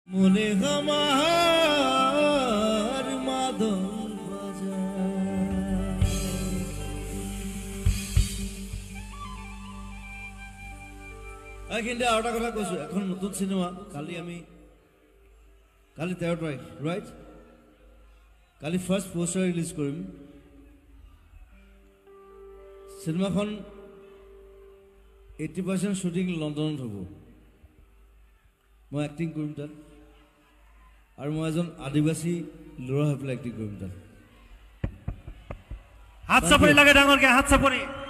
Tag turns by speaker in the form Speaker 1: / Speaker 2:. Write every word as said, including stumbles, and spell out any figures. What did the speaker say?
Speaker 1: মনে আমার মাদন কিন্তু আৰু এটা কথা কৈছো এখন নতুন সিনেমা কালি আমি কালি তেৰ তাৰিখ ৰাইট কালি ফাৰ্ষ্ট পোষ্টাৰ ৰিলিজ কৰিম সিনেমাখন eighty percent শুটিং লণ্ডনত হ'ব মই এক্টিং কৰিম তাত আৰু মই এজন আদিবাসী ল'ৰা হৈ পেলাই এক্টিং কৰিম তাত
Speaker 2: হাত চাপৰি লাগে ডাঙৰকে হাত চাপৰি